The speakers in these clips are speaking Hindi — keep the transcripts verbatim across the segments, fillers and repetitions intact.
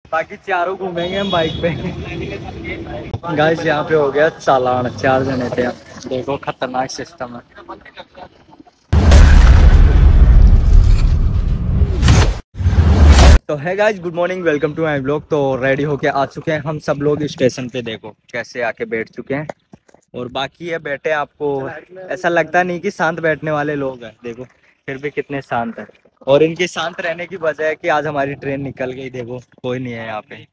बाकी चारों घूमेंगे हम बाइक पे। गाइस यहाँ पे हो गया चालान, चार जने थे। देखो खतरनाक सिस्टम है। तो है guys, good morning, welcome to my blog. तो रेडी होके आ चुके हैं हम सब लोग स्टेशन पे। देखो कैसे आके बैठ चुके हैं और बाकी है बैठे। आपको ऐसा लगता नहीं कि शांत बैठने वाले लोग हैं, देखो फिर भी कितने शांत हैं। और इनके शांत रहने की वजह है कि आज हमारी ट्रेन निकल गई। देखो कोई नहीं है यहाँ पे।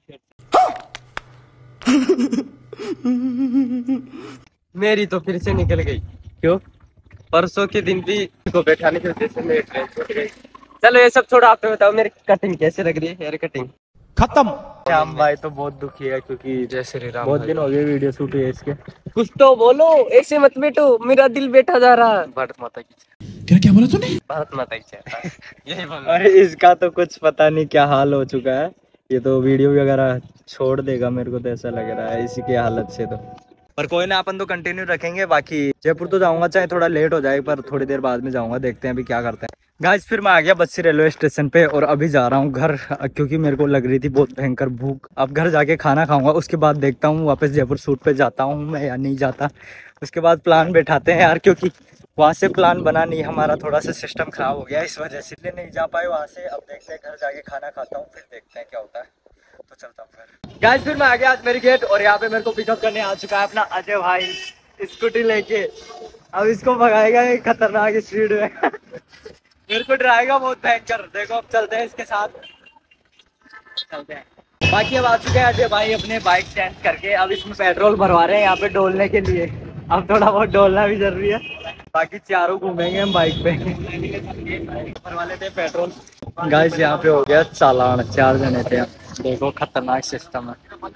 मेरी तो फिर से निकल गई। क्यों? परसों के दिन भी को बैठाने की वजह से मेरी ट्रेन छूट गई। चलो ये सब छोड़ो, आप तो बताओ मेरी कटिंग कैसे लग रही है। हेयर कटिंग खत्म। श्याम भाई तो बहुत दुखी है क्योंकि जय श्री राम। बहुत दिन हो गए वीडियो शूट हुई है इसके। कुछ तो बोलो, ऐसे मत बैठो, मेरा दिल बैठा जा रहा है। भारत माता की क्या क्या बोला तूने? भारत माता की जय। यही बोलो। अरे इसका तो कुछ पता नहीं क्या हाल हो चुका है। ये तो वीडियो वगैरह छोड़ देगा, मेरे को तो ऐसा लग रहा है इसी की हालत से। तो पर कोई ना, अपन तो कंटिन्यू रखेंगे। बाकी जयपुर तो जाऊंगा, चाहे थोड़ा लेट हो जाए, पर थोड़ी देर बाद में जाऊंगा। देखते हैं अभी क्या करते हैं। गाइस फिर मैं आ गया बस्सी रेलवे स्टेशन पे और अभी जा रहा हूँ घर, क्योंकि मेरे को लग रही थी बहुत भयंकर भूख। अब घर जाके खाना खाऊंगा, उसके बाद देखता हूँ वापस जयपुर शूट पे जाता हूँ मैं या नहीं जाता। उसके बाद प्लान बैठाते हैं यार, क्योंकि वहाँ से प्लान बना नहीं, हमारा थोड़ा सा सिस्टम खराब हो गया इस वजह से, इसलिए नहीं जा पाए वहाँ से। अब देखते हैं, घर जाके खाना खाता हूँ, फिर देखते हैं क्या होता है। तो चलता हूँ फिर। गाइस फिर मैं आ गया आज मेरी गेट, और यहाँ पे मेरे को पिकअप करने आ चुका है अपना अजय भाई स्कूटी लेके। अब इसको भगाएगा एक खतरनाक स्पीड में। मेरे को डराएगा बहुत भयंकर। देखो अब चलते हैं इसके साथ, चलते हैं। बाकी अब आ चुके हैं अजय भाई अपने बाइक चेंज करके। अब इसमें पेट्रोल भरवा रहे हैं यहाँ पे डोलने के लिए। अब थोड़ा बहुत डोलना भी जरूरी है। बाकी चारों घूमेंगे हम बाइक पे। भरवा लेते हैं पेट्रोल। गाइस यहाँ पे हो गया चालान, चार जने थे। देखो खतरनाक सिस्टम है।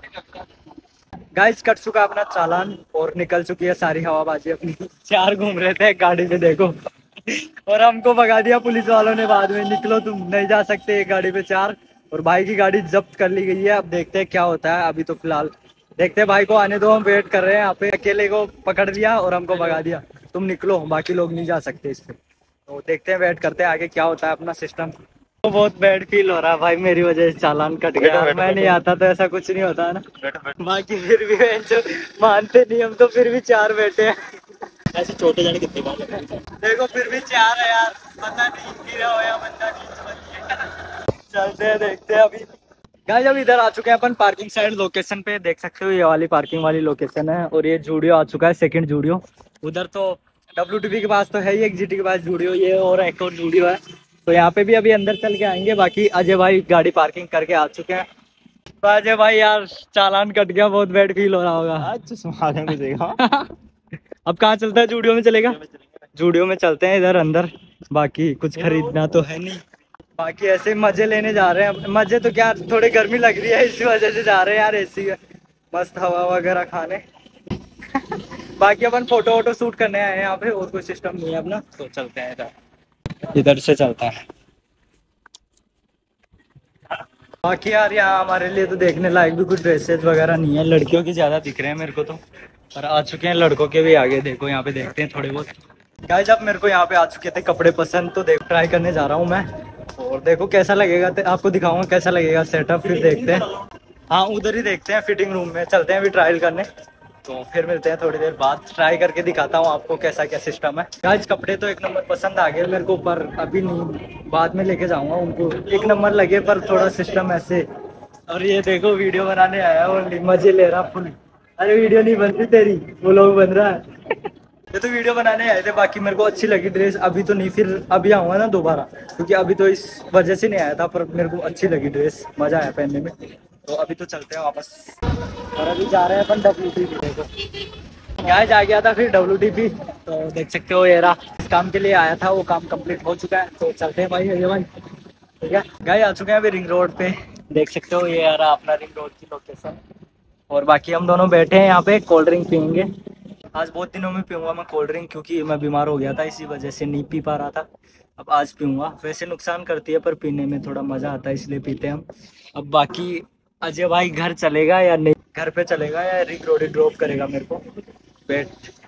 गाइस कट चुका अपना चालान और निकल चुकी है सारी हवाबाजी अपनी। चार घूम रहे थे गाड़ी पे, देखो, और हमको भगा दिया पुलिस वालों ने बाद में। निकलो तुम, नहीं जा सकते एक गाड़ी पे चार। और भाई की गाड़ी जब्त कर ली गई है। अब देखते हैं क्या होता है। अभी तो फिलहाल देखते हैं, भाई को आने दो, हम वेट कर रहे हैं यहाँ पे। अकेले को पकड़ लिया और हमको भगा दिया, तुम निकलो, बाकी लोग नहीं जा सकते इस पे। तो देखते हैं, वेट करते हैं आगे क्या होता है अपना सिस्टम। तो बहुत बैड फील हो रहा है भाई, मेरी वजह से चालान कट गया। मैं नहीं आता तो ऐसा कुछ नहीं होता है ना। बाकी फिर भी मानते नहीं हम तो, फिर भी चार बैठे हैं। ऐसे छोटे जाने कितने बार देखो, फिर भी चार है यार। पता नहीं गिरा हो या बंदा नहीं। चलते हैं, देखते हैं अभी। गाइस अब इधर आ चुके हैं अपन पार्किंग साइड लोकेशन पे। देख सकते हो ये वाली पार्किंग वाली लोकेशन है। और ये जूडियो आ चुका है, सेकंड जूडियो। उधर तो डब्ल्यूटीपी के पास तो है ही एक, जीटी के पास जूडियो, ये और एक और जूडियो है। तो यहाँ पे भी अभी अंदर चल के आएंगे। बाकी अजय भाई गाड़ी पार्किंग करके आ चुके हैं। तो अजय भाई यार चालान कट गया, बहुत बैड फील हो रहा होगा। अब कहाँ चलता है? जूडियो में चलेगा? जूडियो में चलते हैं इधर अंदर। बाकी कुछ खरीदना तो है नहीं, बाकी ऐसे मजे लेने जा रहे हैं। मजे तो क्या, थोड़ी गर्मी लग रही है इसी वजह से जा रहे हैं यार, एसी मस्त हवा वगैरह खाने। बाकी अपन फोटो वोटो शूट करने आए हैं यहाँ पे, और कोई सिस्टम नहीं है अपना। तो चलते हैं इधर, इधर से चलता है। बाकी यार यहाँ हमारे लिए तो देखने लायक भी कुछ ड्रेसेस वगैरह नहीं है। लड़कियों की ज्यादा दिख रहे हैं मेरे को तो, पर आ चुके हैं लड़कों के भी आगे। देखो यहाँ पे देखते हैं थोड़े बहुत। गाइस अब मेरे को यहाँ पे आ चुके थे कपड़े पसंद, तो देखो ट्राई करने जा रहा हूँ मैं। और देखो कैसा लगेगा, तो आपको दिखाऊंगा कैसा लगेगा सेटअप, फिर देखते हैं। हाँ उधर ही देखते हैं, फिटिंग रूम में चलते हैं अभी ट्रायल करने। तो फिर मिलते हैं थोड़ी देर बाद, ट्राई करके दिखाता हूँ आपको कैसा क्या सिस्टम है। गाइस कपड़े तो एक नंबर पसंद आ गए मेरे को, पर अभी नहीं, बाद में लेके जाऊंगा उनको। एक नंबर लगे पर थोड़ा सिस्टम ऐसे। और ये देखो वीडियो बनाने आया ओनली, मजे ले रहा फुल। अरे वीडियो नहीं बन रही तेरी, वो लोग बन रहा है। ये तो वीडियो बनाने आए थे। बाकी मेरे को अच्छी लगी ड्रेस, अभी तो नहीं, फिर अभी आऊंगा ना दोबारा, क्योंकि अभी तो इस वजह से नहीं आया था। पर मेरे को अच्छी लगी ड्रेस, मजा आया पहनने में। तो अभी तो चलते हैं वापस, और अभी जा रहे हैं अपन डब्ल्यूटीपी। देखो यहाँ जा गया था फिर डब्ल्यूटीपी, तो देख सकते हो ये रहा। इस काम के लिए आया था, वो काम कंप्लीट हो चुका है। तो चलते हैं भाई, ये भाई ठीक है। गाइस आ चुके हैं अभी रिंग रोड पे, देख सकते हो ये आ रहा अपना रिंग रोड की लोकेशन। और बाकी हम दोनों बैठे हैं यहाँ पे, कोल्ड ड्रिंक पियेंगे। आज बहुत दिनों में पीऊंगा मैं कोल्ड ड्रिंक, क्योंकि मैं बीमार हो गया था, इसी वजह से नहीं पी पा रहा था। अब आज पीऊंगा। वैसे नुकसान करती है, पर पीने में थोड़ा मज़ा आता है, इसलिए पीते हैं हम। अब बाकी अजय भाई घर चलेगा या नहीं, घर पे चलेगा या रिंग रोड ड्रॉप करेगा मेरे को, वेट